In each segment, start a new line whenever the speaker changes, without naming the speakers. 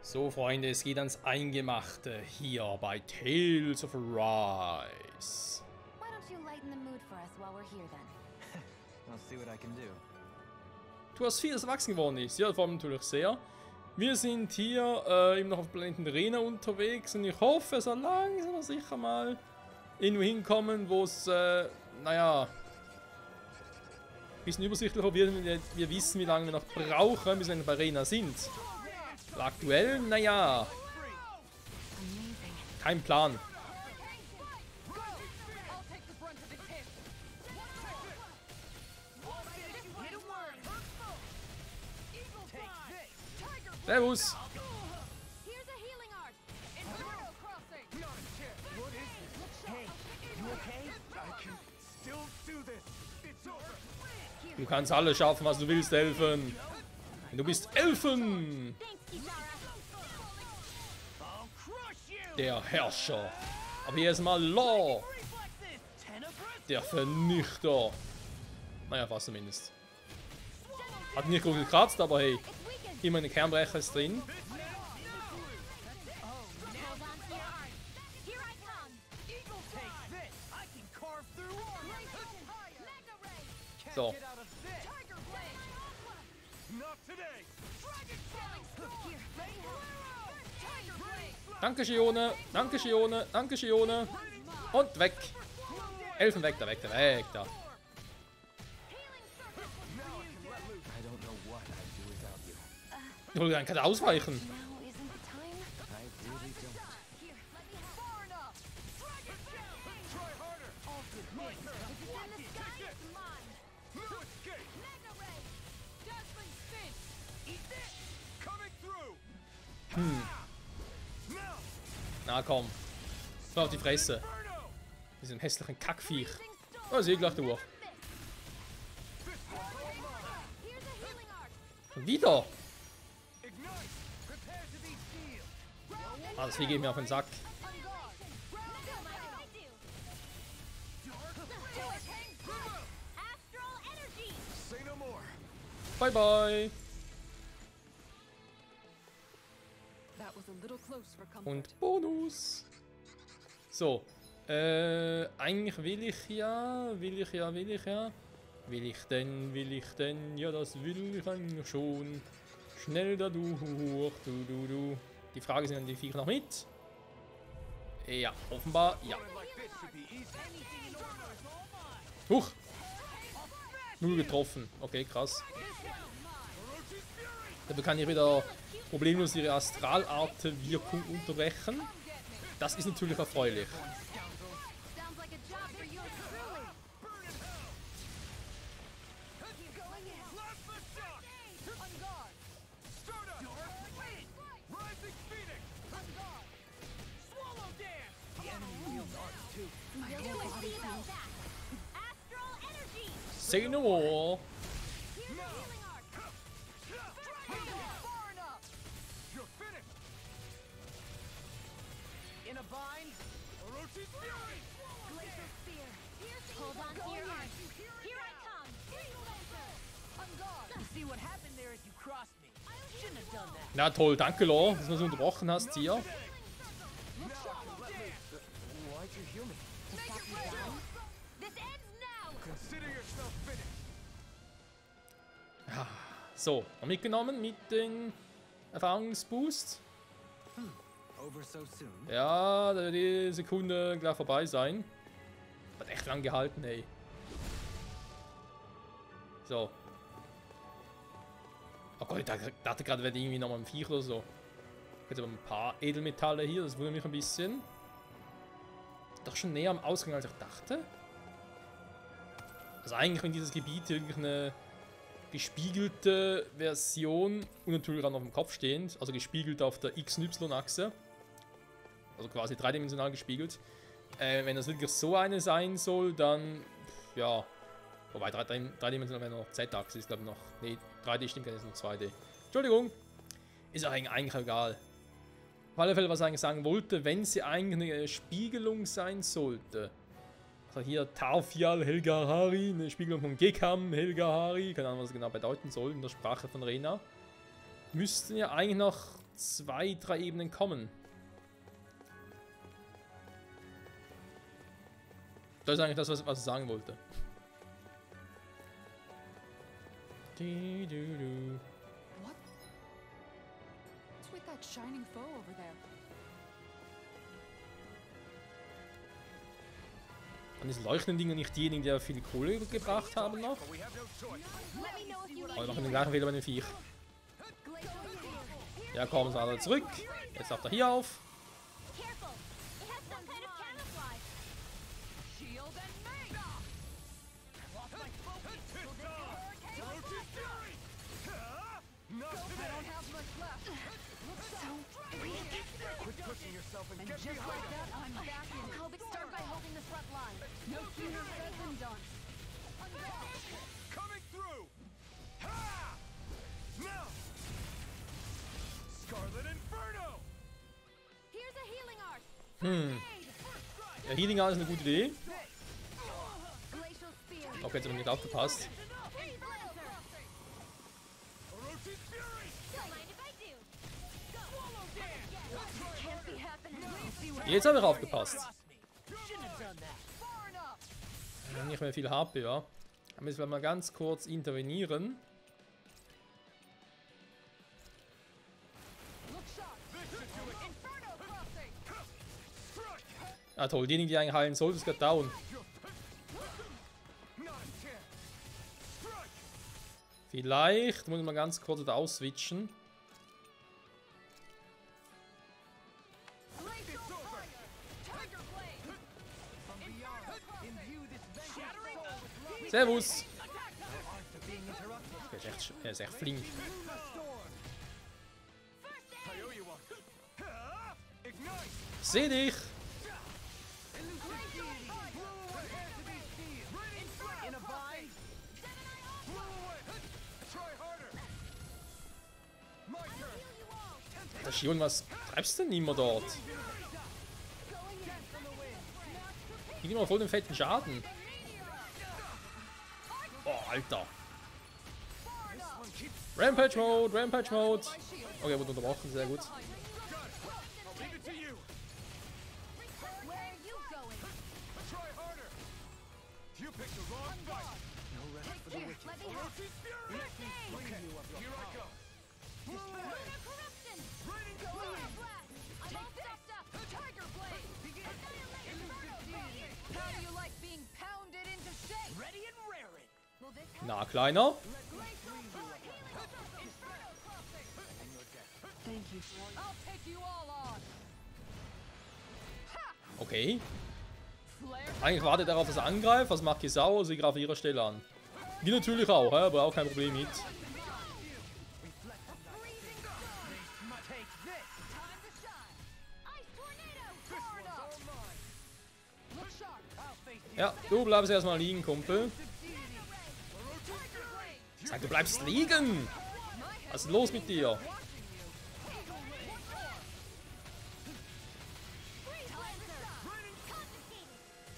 So, Freunde, es geht ans Eingemachte hier bei Tales of Arise.
Why don't you lighten the mood for us while we're here then?
I'll see what I can do.
Du hast vieles erwachsen geworden ist. Ja, vor allem natürlich sehr. Wir sind hier eben noch auf Planeten Rena unterwegs und ich hoffe, es soll langsam aber sicher mal irgendwo hinkommen, wo es, naja, ein bisschen übersichtlicher wird. Wir wissen, wie lange wir noch brauchen, bis wir bei Rena sind. Aktuell, naja, kein Plan. Servus. Du kannst alles schaffen, was du willst, Elfen. Du bist Elfen. Der Herrscher. Aber hier ist mal Law. Der Vernichter. Naja, fast zumindest. Hat nicht gut gekratzt, aber hey. Immer eine Kernbrecher ist drin. So. Danke, Shione. Danke, Shione. Danke, Shione. Und weg. Elfen weg, da, weg, da, weg, da. Ich kann ausweichen. Na komm. So auf die Fresse. Diesen hässlichen Kackviech. Oh, sehe gleich durch. Und wieder. Ah, das Vieh geht mir auf den Sack. Bye bye. Und Bonus. So. Eigentlich will ich ja. Will ich denn? Ja, das will ich eigentlich schon. Schnell da durch, du. Die Frage sind, die Viecher noch mit? Ja, offenbar, ja. Huch! 0 getroffen. Okay, krass. Dafür kann ich wieder problemlos ihre Astralarte-Wirkung unterbrechen. Das ist natürlich erfreulich. Say no more. Na toll, danke Law, dass du so unterbrochen hast hier. Ja, so, mitgenommen mit den Erfahrungsboost. Ja, da wird die Sekunde gleich vorbei sein. Hat echt lang gehalten, ey. So. Oh Gott, ich dachte gerade, wäre irgendwie nochmal ein Viech oder so. Jetzt aber ein paar Edelmetalle hier, das wundert mich ein bisschen. Doch schon näher am Ausgang, als ich dachte. Also eigentlich, wenn dieses Gebiet wirklich eine gespiegelte Version und natürlich auch noch im Kopf stehend, also gespiegelt auf der XY-Achse. Also quasi dreidimensional gespiegelt. Wenn das wirklich so eine sein soll, dann, ja. Wobei, dreidimensional wäre noch Z-Achse, ist glaube ich noch. Ne, 3D stimmt, jetzt noch 2D. Entschuldigung. Ist auch eigentlich egal. Auf alle Fälle, was ich eigentlich sagen wollte, wenn sie eigentlich eine Spiegelung sein sollte. Also hier Tarfial Helgahari, eine Spiegelung von Gekam Helgahari, keine Ahnung, was das genau bedeuten soll in der Sprache von Rena. Müssten ja eigentlich noch 2, 3 Ebenen kommen. Das ist eigentlich das, was ich sagen wollte.
What? What's with that shining foe over there?
Und diese leuchtenden Dinger nicht diejenigen, die ja viel Kohle gebracht haben noch?
Let me know if you
Oh, wir machen den gleichen Fehler bei den Viech. Ja, komm, sind alle zurück. Jetzt taucht er hier auf.
careful. It has some kind of camouflage.
Shield and me! Lost my focus! I don't have much left. Looks so
Quit pushing yourself and
And
get
just
behind
like that, I'm back in it.
I'll start by holding the front line.
No sooner said than done.
coming through! Ha! Now! Scarlet Inferno!
Here's a healing art.
Ja, Healing Art ist eine gute Idee.
Glacial spear.
Okay, jetzt habe ich nicht aufgepasst.
Freeze Lancer.
Orochi's Fury!
Don't mind if I do.
Can't be happening.
Jetzt habe ich aufgepasst.
Far enough.
Nicht mehr viel HP, ja. Da müssen wir mal ganz kurz intervenieren.
Look sharp. Inferno crossing.
Ah toll, diejenigen, die eigentlich heilen sollten, ist gerade down.
Not a chance! Strike!
Vielleicht muss ich mal ganz kurz da ausswitchen.
Glacial fire. Tiger blade.
From beyond, imbue this vengeful soul with love.
Servus!
After being interrupted,
Er ist echt flink.
the storm! I owe you one. Ha! Ignite!
Seh dich!
In a bind! Blow away! Try harder! My turn!
Der Shion, was treibst du denn immer dort? Ich gebe mal voll den fetten Schaden. Oh, Alter. Rampage Mode, Rampage Mode. Okay, wurde unterbrochen, sehr gut.
Leave it to you!
Where are you going?
Try harder! You picked the wrong fight! No rest for the wicked.
Let me help.
Orochi's Fury! Okay, here I go!
Lunar corruption.
Raining
Lunar
fire!
blast. I'm all stopped up.
Tiger blade.
Annihilate Inferno crossing.
How do you like being pounded into shape?
Ready and raring!
Will this help?
Na, Kleiner.
Glacial fire. Inferno crossing.
And your death.
Thank you. I'll take you all on.
Okay.
Flare.
Eigentlich wartet darauf, dass er angreift. Was macht Kisao? Sie greift ihrer Stelle an. Die natürlich auch, aber auch kein Problem mit.
Take this!
Time to shine.
Ice tornado.
Far enough. Look sharp.
I'll face the
Ja, du bleibst erstmal liegen, Kumpel.
Tiger blade.
Sag, du bleibst liegen! Was ist los mit dir?
Freeze Lancer. Confiscated.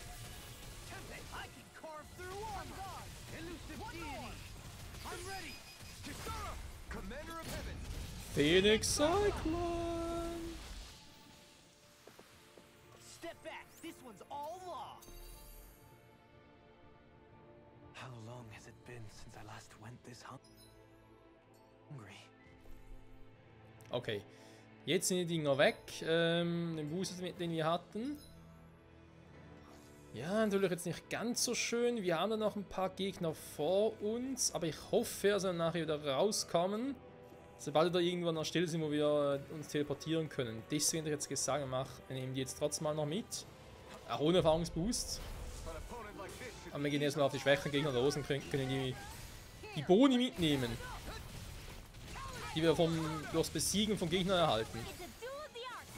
I can carve through armor! Elusive deity! I'm ready! Kisara! Commander of Heaven!
Phoenix Cyclone!
Step back! This one's all law! How long has it been since I last went this hungry?
Okay. Jetzt sind die Dinger weg. Den Booster, den wir hatten. Ja, natürlich jetzt nicht ganz so schön. Wir haben da noch ein paar Gegner vor uns. Aber ich hoffe, dass wir nachher wieder rauskommen. Sobald wir da irgendwo an der Stelle sind, wo wir uns teleportieren können. Deswegen hätte ich jetzt gesagt, wir nehmen die jetzt trotzdem mal noch mit. Auch ohne Erfahrungsboost.
An opponent like this should
Aber wir gehen erstmal auf die schwächeren Gegner los und können die Boni mitnehmen. Die wir durchs Besiegen von Gegnern erhalten.
It's a duel of the arts.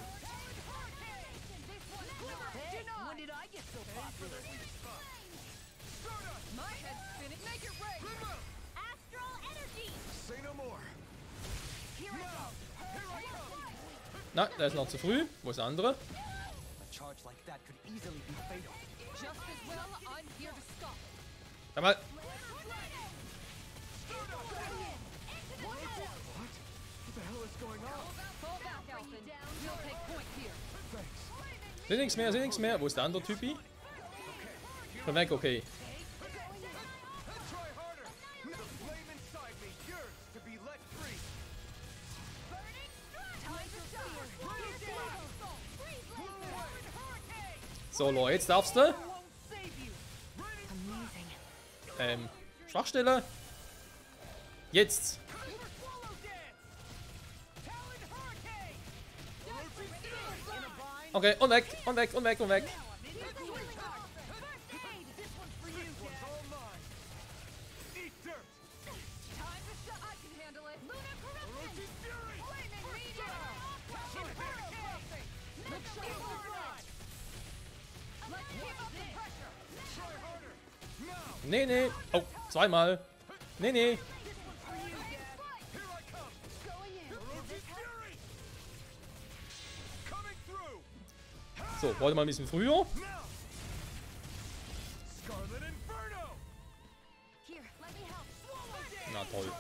When did I get so popular? My head's spinning. Make it rain.
Astral energy.
say no more!
Here I go.
Here I come!
Nein, der ist noch zu früh. Wo ist der andere?
A charge like that could easily be fatal.
Just as well, I'm here to stop it.
Sag mal.
What the hell is going on?
Sehe nichts mehr, sehe nichts mehr. Wo ist der andere Typi? Schon weg, okay.
Try harder. The flame inside me yearns to be let free.
So, Leute, jetzt darfst du. Schwachstelle. Jetzt. Okay, und weg, und weg, und weg, und weg. Nee, nee. Oh, zweimal. Nee, nee. So, heute mal ein bisschen früher. Na toll.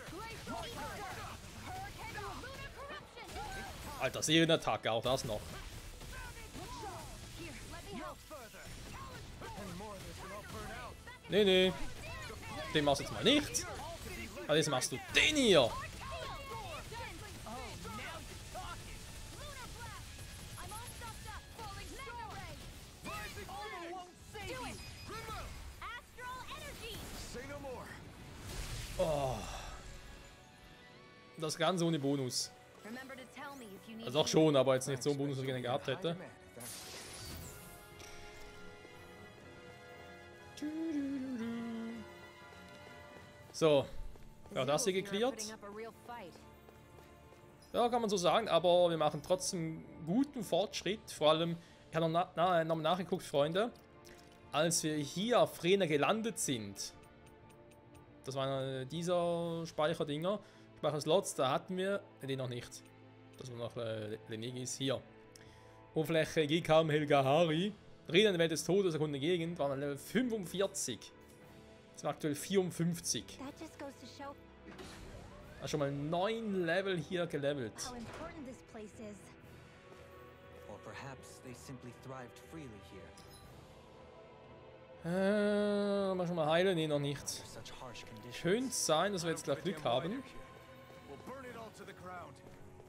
Alter, Serienattacke, auch das noch. Nee, nee. Den machst du jetzt mal nicht. Aber jetzt machst du den hier. Oh. Das Ganze ohne Bonus. Also auch schon, aber jetzt nicht so einen Bonus, wie ich gerne gehabt hätte. So. Ja, das hier geklärt. Ja, kann man so sagen, aber wir machen trotzdem guten Fortschritt. Vor allem, ich habe noch nachgeguckt, Freunde. Als wir hier auf Frena gelandet sind, das war einer dieser Speicherdinger, Speicherslots, da hatten wir den noch nicht. Das war noch Lenegis hier. Oberfläche Gikam Helgahari. Reden in der Welt des Todes, Sekunde Gegend, waren wir Level 45. Jetzt sind wir aktuell 54. Also schon mal 9 Level hier gelevelt.
Or perhaps they simply thrived freely here.
Mal schon mal heilen? Nee, noch nicht.
Such harsh conditions.
Könnte sein, dass wir jetzt gleich Glück haben.
We'll burn it all to the ground.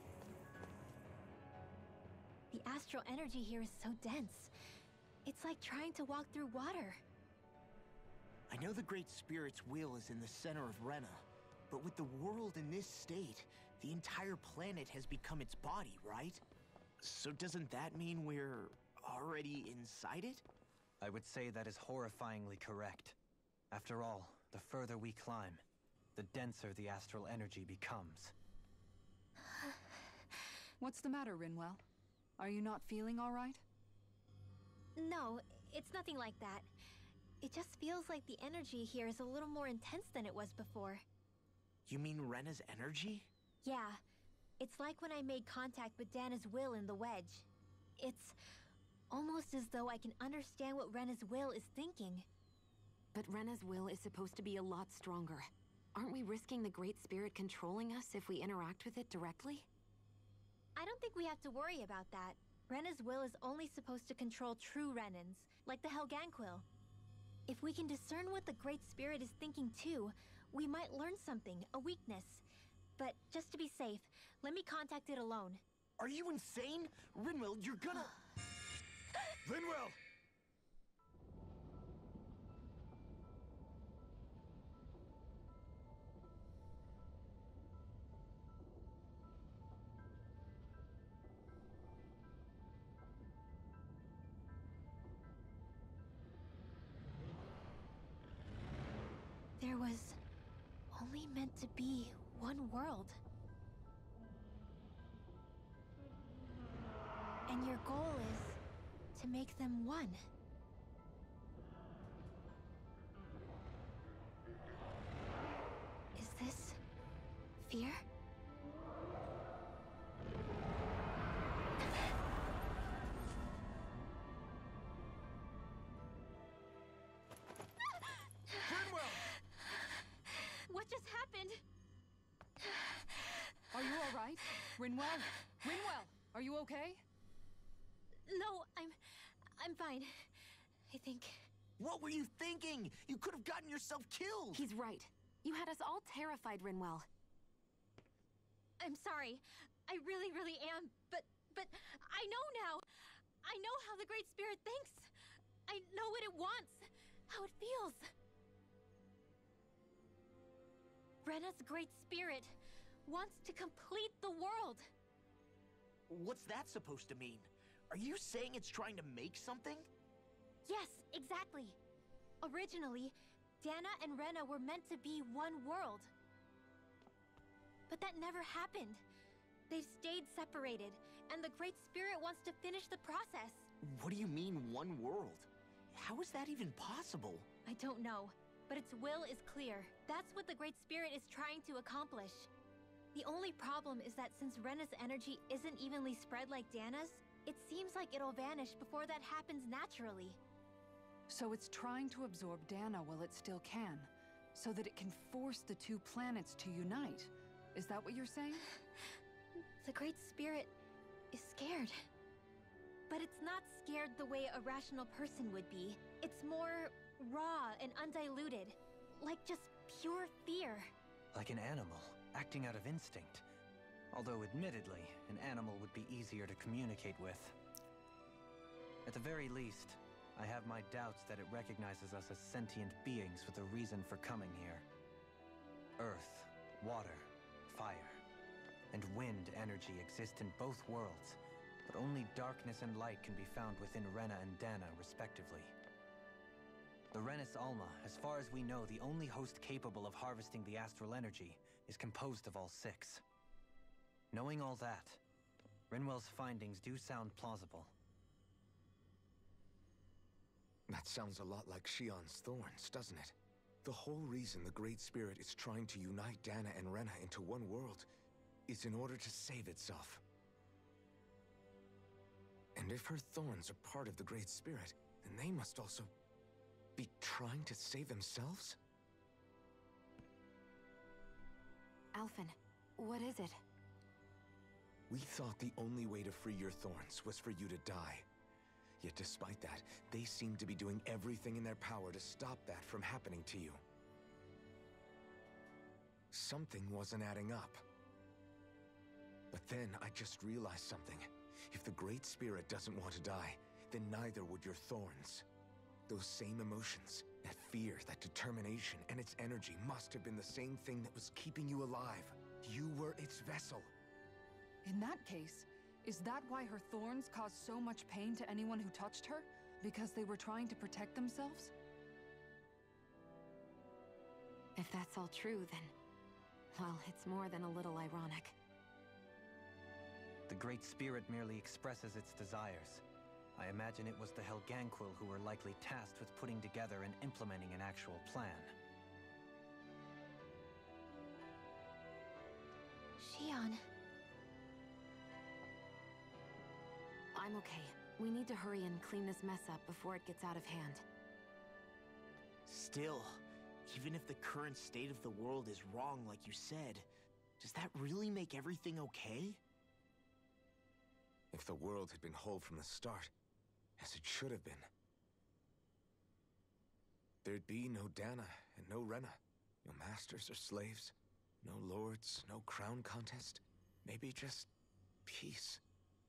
The astral energy here is so dense. It's like trying to walk through water.
I know the Great Spirit's will is in the center of Rena, but with the world in this state, the entire planet has become its body, right? So doesn't that mean we're already inside it?
I would say that is horrifyingly correct. After all, the further we climb, the denser the astral energy becomes.
What's the matter, Rinwell? Are you not feeling all right?
No, it's nothing like that. It just feels like the energy here is a little more intense than it was before.
You mean Rena's energy?
Yeah, it's like when I made contact with Dana's will in the wedge. It's almost as though I can understand what Rena's will is thinking.
But Rena's will is supposed to be a lot stronger. Aren't we risking the Great Spirit controlling us if we interact with it directly?
I don't think we have to worry about that. Rena's will is only supposed to control true Renans, like the Helganquil. If we can discern what the Great Spirit is thinking too, we might learn something, a weakness. But just to be safe, let me contact it alone.
Are you insane? Rinwell, you're gonna...
Linwell!
There was only meant to be one world. And your goal is to make them one. Is this fear? What just happened?
Are you all right? Rinwell? Rinwell, are you okay?
No, I'm fine. I think.
What were you thinking? You could have gotten yourself killed!
He's right. You had us all terrified, Rinwell.
I'm sorry. I really, really am. But I know now. I know how the Great Spirit thinks. I know what it wants. How it feels. Rena's Great Spirit wants to complete the world.
What's that supposed to mean? Are you saying it's trying to make something?
Yes, exactly. Originally, Dana and Rena were meant to be one world. But that never happened. They've stayed separated, and the Great Spirit wants to finish the process.
What do you mean, one world? How is that even possible?
I don't know, but its will is clear. That's what the Great Spirit is trying to accomplish. The only problem is that since Rena's energy isn't evenly spread like Dana's, it seems like it'll vanish before that happens naturally.
So it's trying to absorb Dana while it still can, so that it can force the two planets to unite. Is that what you're saying?
The Great Spirit is scared. But it's not scared the way a rational person would be. It's more raw and undiluted. Like just pure fear.
Like an animal, acting out of instinct. Although, admittedly, an animal would be easier to communicate with. At the very least, I have my doubts that it recognizes us as sentient beings with a reason for coming here. Earth, water, fire, and wind energy exist in both worlds, but only darkness and light can be found within Rena and Dana, respectively. The Renis Alma, as far as we know, the only host capable of harvesting the astral energy, is composed of all six. Knowing all that, Rinwell's findings do sound plausible.
That sounds a lot like Shion's thorns, doesn't it? The whole reason the Great Spirit is trying to unite Dana and Rena into one world is in order to save itself. And if her thorns are part of the Great Spirit, then they must also be trying to save themselves?
Alphen, what is it?
We thought the only way to free your thorns was for you to die. Yet despite that, they seem to be doing everything in their power to stop that from happening to you. Something wasn't adding up. But then I just realized something. If the Great Spirit doesn't want to die, then neither would your thorns. Those same emotions, that fear, that determination, and its energy must have been the same thing that was keeping you alive. You were its vessel.
In that case, is that why her thorns caused so much pain to anyone who touched her? Because they were trying to protect themselves?
If that's all true, then... well, it's more than a little ironic.
The Great Spirit merely expresses its desires. I imagine it was the Helganquil who were likely tasked with putting together and implementing an actual plan.
Shion.
I'm okay. We need to hurry and clean this mess up before it gets out of hand.
Still, even if the current state of the world is wrong like you said, does that really make everything okay?
If the world had been whole from the start, as it should have been, there'd be no Dana and no Rena, no masters or slaves, no lords, no crown contest, maybe just peace.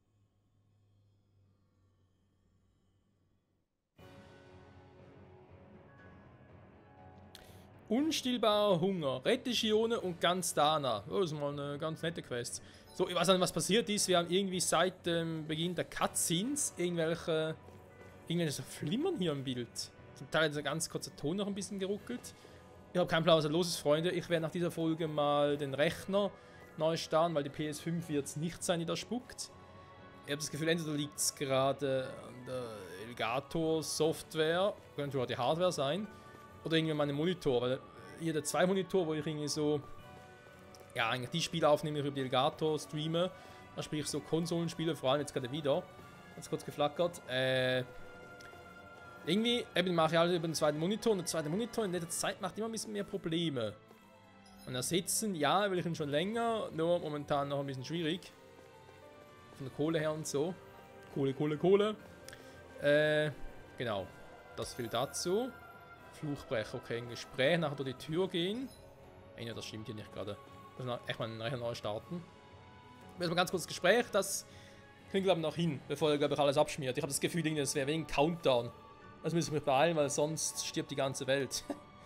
Unstillbarer Hunger. Rette Shione und ganz Dana. Oh, das ist mal eine ganz nette Quest. So, ich weiß nicht, was passiert ist. Wir haben irgendwie seit dem Beginn der Cutscenes irgendwelche so Flimmern hier im Bild. Zum Teil ist der ganz kurze Ton noch ein bisschen geruckelt. Ich habe keinen Plan, was da los ist, Freunde. Ich werde nach dieser Folge mal den Rechner neu starten, weil die PS5 wird es nicht sein, die da spuckt. Ich habe das Gefühl, entweder liegt es gerade an der Elgato-Software, könnte auch die Hardware sein, oder irgendwie meine Monitor, weil hier der 2 Monitor, wo ich irgendwie so, ja, eigentlich die Spiele aufnehme, ich über die Elgato streame, da sprich so Konsolenspiele, vor allem jetzt gerade wieder, ganz kurz geflackert, irgendwie, eben mache ich alles über den zweiten Monitor, und der zweite Monitor in letzter Zeit macht immer ein bisschen mehr Probleme. Und ersetzen, ja, will ich ihn schon länger, nur momentan noch ein bisschen schwierig, von der Kohle her und so. Kohle. Genau. Das viel dazu. Fluchbrecher, okay, ein Gespräch, nachher durch die Tür gehen. Ja, das stimmt hier nicht gerade. Müssen wir echt mal einen Rechner neu starten. Müssen wir ganz kurz das Gespräch, das kriegen wir glaube ich noch hin, bevor er glaube ich alles abschmiert. Ich habe das Gefühl, das wäre wegen Countdown. Das müssen wir beeilen, weil sonst stirbt die ganze Welt.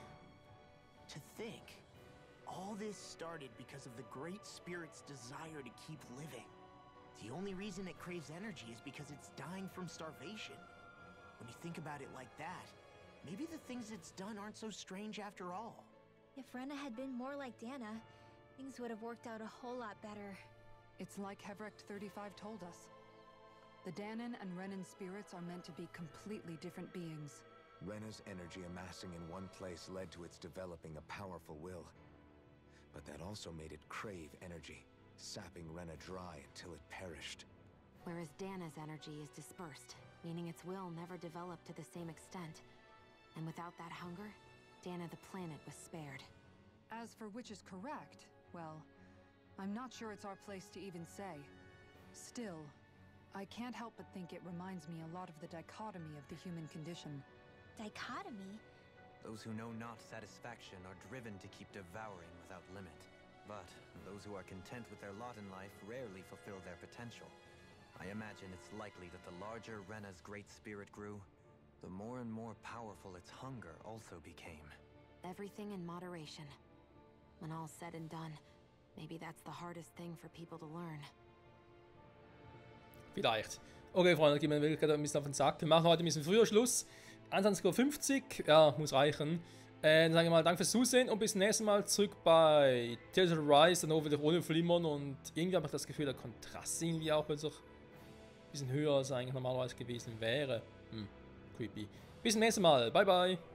To think, all this started because of the Great Spirit's desire to keep living. The only reason it craves energy is because it's dying from starvation. When you think about it like that, maybe the things it's done aren't so strange after all.
If Rena had been more like Dana, things would have worked out a whole lot better.
It's like Hevrecht 35 told us. The Danon and Renan spirits are meant to be completely different beings.
Rena's energy amassing in one place led to its developing a powerful will. But that also made it crave energy, sapping Rena dry until it perished.
Whereas Dana's energy is dispersed, meaning its will never developed to the same extent. And without that hunger, Dana the planet was spared.
As for which is correct, well, I'm not sure it's our place to even say. Still, I can't help but think it reminds me a lot of the dichotomy of the human condition.
Dichotomy?
Those who know not satisfaction are driven to keep devouring without limit. But those who are content with their lot in life rarely fulfill their potential. I imagine it's likely that the larger Rena's great spirit grew, the more and more powerful its hunger also became.
Everything in moderation. When all's said and done, maybe that's the hardest thing for people to learn.
Vielleicht. Okay, Freunde, gehen wir wirklich gerade ein bisschen auf den Sack. Wir machen heute ein bisschen früher Schluss. 21:50 Uhr, ja, muss reichen. Dann sage ich mal, danke fürs Zusehen und bis zum nächsten Mal zurück bei Tales of Arise, dann auch wieder ohne Flimmern und irgendwie habe ich das Gefühl, der Kontrast irgendwie auch plötzlich ein bisschen höher als eigentlich normalerweise gewesen wäre. Creepy. Bis zum nächsten Mal. Bye, bye.